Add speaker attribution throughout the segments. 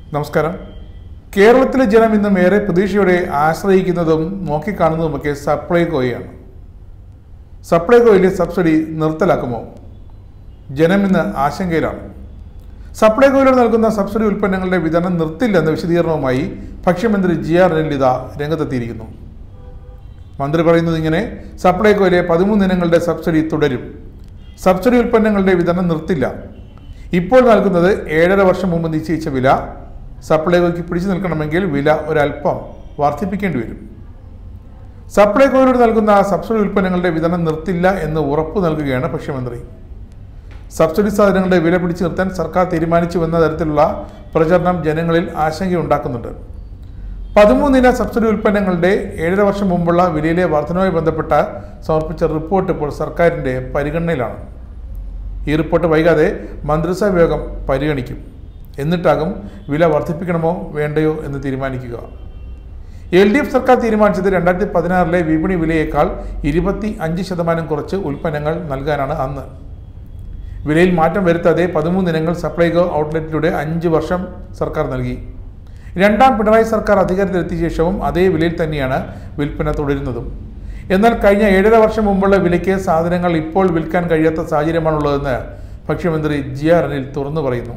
Speaker 1: നമസ്കാരം. കേരളത്തിലെ ജനം ഇന്നും ഏറെ പ്രതീക്ഷയോടെ ആശ്രയിക്കുന്നതും നോക്കിക്കാണുന്നതുമൊക്കെ സപ്ലൈകോയാണ്. സപ്ലൈകോയിലെ സബ്സിഡി നിർത്തലാക്കുമോ? ജനം ഇന്ന് ആശങ്കയിലാണ്. സപ്ലൈകോയിലൂടെ നൽകുന്ന സബ്സിഡി ഉൽപ്പന്നങ്ങളുടെ വിതരണം നിർത്തില്ലെന്ന വിശദീകരണവുമായി ഭക്ഷ്യമന്ത്രി GR ലളിത രംഗത്തെത്തിയിരിക്കുന്നു. മന്ത്രി പറയുന്നത് ഇങ്ങനെ: സപ്ലൈകോയിലെ 13 ഇനങ്ങളുടെ സബ്സിഡി തുടരും. സബ്സിഡി ഉൽപ്പന്നങ്ങളുടെ വിതരണം നിർത്തില്ല. ഇപ്പോൾ നൽകുന്നത് 7.5 വർഷം മുമ്പ് നിശ്ചയിച്ച വില. സപ്ലൈകോയ്ക്ക് പിടിച്ചു നിൽക്കണമെങ്കിൽ വില ഒരൽപ്പം വർദ്ധിപ്പിക്കേണ്ടി വരും. സപ്ലൈകോയിലൂടെ നൽകുന്ന സബ്സിഡി ഉൽപ്പന്നങ്ങളുടെ വിതരണം നിർത്തില്ല എന്ന് ഉറപ്പു നൽകുകയാണ് ഭക്ഷ്യമന്ത്രി. സബ്സിഡി സാധനങ്ങളുടെ വില പിടിച്ചു നിർത്താൻ സർക്കാർ തീരുമാനിച്ചുവെന്ന തരത്തിലുള്ള പ്രചരണം ജനങ്ങളിൽ ആശങ്കയുണ്ടാക്കുന്നുണ്ട്. 13 ഇന സബ്സിഡി ഉൽപ്പന്നങ്ങളുടെ 7.5 വർഷം മുമ്പുള്ള വിലയിലെ വർധനവുമായി ബന്ധപ്പെട്ട് സമർപ്പിച്ച റിപ്പോർട്ട് ഇപ്പോൾ സർക്കാരിൻ്റെ പരിഗണനയിലാണ്. ഈ റിപ്പോർട്ട് വൈകാതെ മന്ത്രിസഭാ യോഗം പരിഗണിക്കും. എന്നിട്ടാകും വില വർദ്ധിപ്പിക്കണമോ വേണ്ടയോ എന്ന് തീരുമാനിക്കുക. LDF സർക്കാർ തീരുമാനിച്ചത് 2016 വിപണി വിലയേക്കാൾ 25% കുറച്ച് ഉൽപ്പന്നങ്ങൾ നൽകാനാണ്. അന്ന് വിലയിൽ മാറ്റം വരുത്താതെ 13 ഇനങ്ങൾ സപ്ലൈകോ ഔട്ട്ലെറ്റിലൂടെ 5 വർഷം സർക്കാർ നൽകി. രണ്ടാം പിണറായി സർക്കാർ അധികാരത്തിലെത്തിയ ശേഷവും അതേ വിലയിൽ തന്നെയാണ് വിൽപ്പന തുടരുന്നതും. എന്നാൽ കഴിഞ്ഞ 7.5 വർഷം മുമ്പുള്ള വിലയ്ക്ക് സാധനങ്ങൾ ഇപ്പോൾ വിൽക്കാൻ കഴിയാത്ത സാഹചര്യമാണുള്ളതെന്ന് ഭക്ഷ്യമന്ത്രി GR അനിൽ തുറന്നു പറയുന്നു.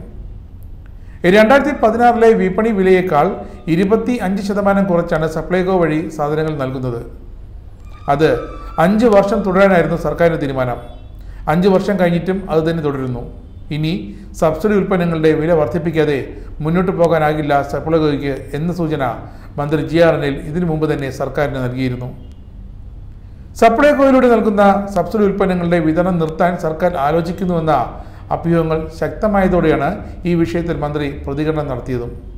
Speaker 1: 2016 വിപണി വിലയേക്കാൾ 25% കുറച്ചാണ് സപ്ലൈകോ വഴി സാധനങ്ങൾ നൽകുന്നത്. അത് 5 വർഷം തുടരാനായിരുന്നു സർക്കാരിൻ്റെ തീരുമാനം. 5 വർഷം കഴിഞ്ഞിട്ടും അത് തന്നെ തുടരുന്നു. ഇനി സബ്സിഡി ഉൽപ്പന്നങ്ങളുടെ വില വർദ്ധിപ്പിക്കാതെ മുന്നോട്ട് പോകാനാകില്ല സപ്ലൈകോയ്ക്ക് എന്ന സൂചന മന്ത്രി GR അനിൽ ഇതിനു മുമ്പ് തന്നെ സർക്കാരിന് നൽകിയിരുന്നു. സപ്ലൈകോയിലൂടെ നൽകുന്ന സബ്സിഡി ഉൽപ്പന്നങ്ങളുടെ വിതരണം നിർത്താൻ സർക്കാർ ആലോചിക്കുന്നുവെന്ന അഭ്യൂഹങ്ങൾ ശക്തമായതോടെയാണ് ഈ വിഷയത്തിൽ മന്ത്രി പ്രതികരണം നടത്തിയതും.